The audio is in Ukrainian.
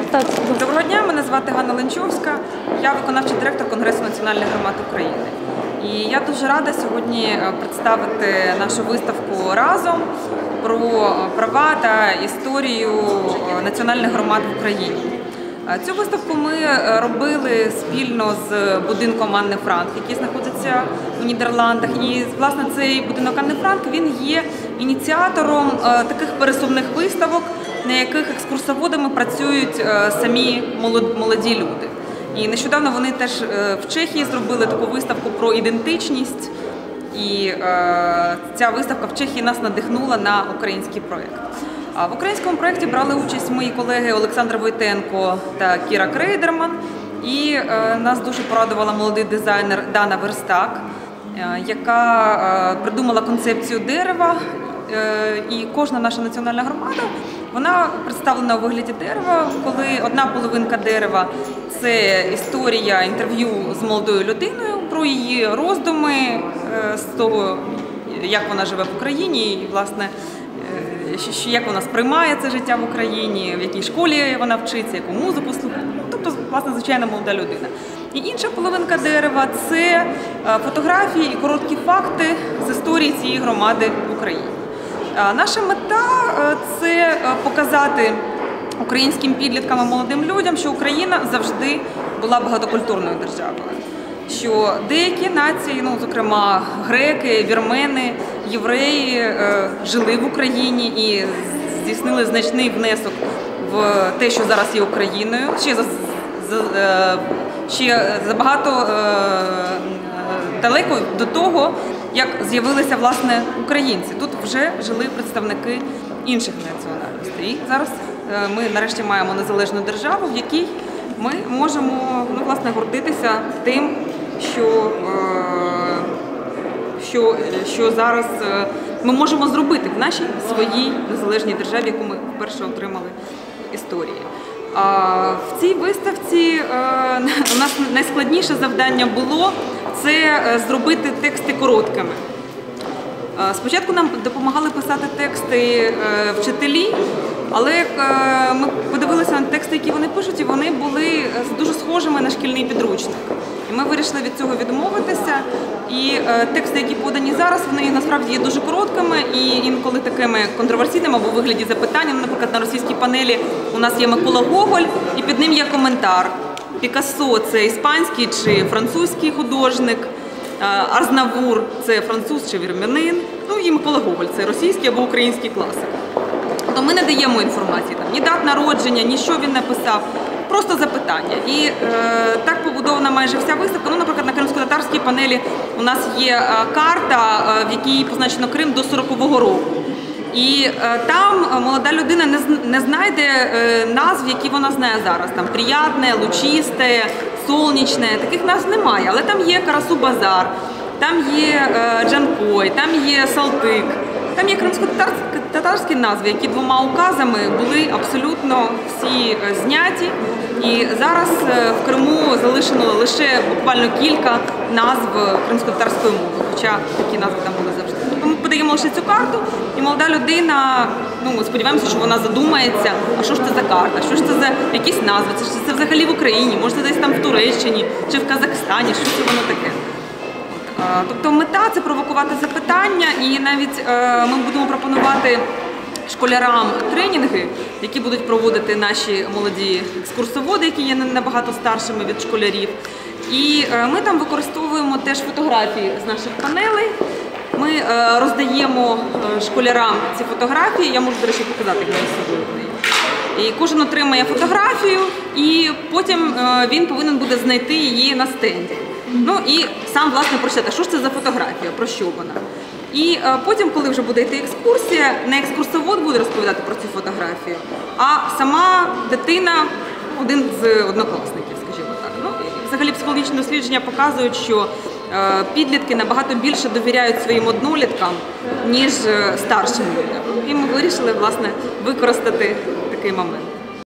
представтеся. Доброго дня, мене звати Ганна Ленчовська, я виконавчий директор Конгресу національних громад України. І я дуже рада сьогодні представити нашу виставку «Разом» про права та історію національних громад в Україні. Цю виставку ми робили спільно з будинком Анни Франк, який знаходиться у Нідерландах. І, власне, цей будинок Анни Франк, він є ініціатором таких пересувних виставок, на яких екскурсоводами працюють самі молоді люди. І нещодавно вони теж в Чехії зробили таку виставку про ідентичність. І ця виставка в Чехії нас надихнула на український проєкт. В українському проєкті брали участь мої колеги Олександр Войтенко та Кіра Крейдерман. І нас дуже порадувала молодий дизайнер Дана Верстак, яка придумала концепцію дерева. І кожна наша національна громада, вона представлена у вигляді дерева, коли одна половинка дерева – це історія інтерв'ю з молодою людиною про її роздуми з того, як вона живе в Україні, і, власне, як вона сприймає це життя в Україні, в якій школі вона вчиться, яку музику слухає. Тобто, власне, звичайна молода людина. І інша половинка дерева – це фотографії і короткі факти з історії цієї громади в Україні. Наша мета – це показати українським підліткам і молодим людям, що Україна завжди була багатокультурною державою. Що деякі нації, зокрема греки, вірмени, євреї, жили в Україні і здійснили значний внесок в те, що зараз є Україною. Ще забагато далеко до того, як з'явилися, власне, українці. Тут вже жили представники інших національностей. І зараз ми нарешті маємо незалежну державу, в якій ми можемо, власне, гордитися тим, що зараз ми можемо зробити в нашій своїй незалежній державі, яку ми вперше отримали історії. В цій виставці у нас найскладніше завдання було це зробити тексти короткими. Спочатку нам допомагали писати тексти вчителі, але ми подивилися на тексти, які вони пишуть, і вони були дуже схожими на шкільний підручник. І ми вирішили від цього відмовитися. І тексти, які подані зараз, вони насправді є дуже короткими і інколи такими контроверсійними або у вигляді запитань. Наприклад, на російській панелі у нас є Микола Гоголь, і під ним є коментар. Пікассо – це іспанський чи французький художник, Азнавур – це француз чи вірменин, і Микола Гоголь – це російський або український класик. То ми не даємо інформації, ні дат народження, ні що він написав, просто запитання. І так побудована майже вся виставка. Наприклад, на кримсько-татарській панелі у нас є карта, в якій позначено Крим до 40-го року. І там молода людина не знайде назв, які вона знає зараз. Там Приятне, Лучисте, Сонячне, таких назв немає. Але там є Карасу-Базар, там є Джанкой, там є Салтик. Там є кримсько-татарські назви, які двома указами були абсолютно всі зняті. І зараз в Криму залишено лише буквально кілька назв кримсько-татарської мови, хоча такі назви там були завжди. Тобто ми подаємо лише цю карту, і молода людина, ми сподіваємося, що вона задумається, а що ж це за карта, що ж це за якісь назви, це взагалі в Україні, може це десь там в Туреччині чи в Казахстані, що це воно таке. Тобто мета – це провокувати запитання, і навіть ми будемо пропонувати школярам тренінги, які будуть проводити наші молоді екскурсоводи, які є набагато старшими від школярів. І ми там використовуємо теж фотографії з наших панелей. Ми роздаємо школярам ці фотографії, я можу, до речі, показати їх собою. І кожен отримає фотографію, і потім він повинен буде знайти її на стенді. І сам, власне, прочитати, що ж це за фотографія, про що вона. І потім, коли вже буде йти екскурсія, не екскурсовод буде розповідати про цю фотографію, а сама дитина, один з однокласників, скажімо так. Взагалі психологічні дослідження показують, що підлітки набагато більше довіряють своїм одноліткам, ніж старшим людям. І ми вирішили, власне, використати такий момент.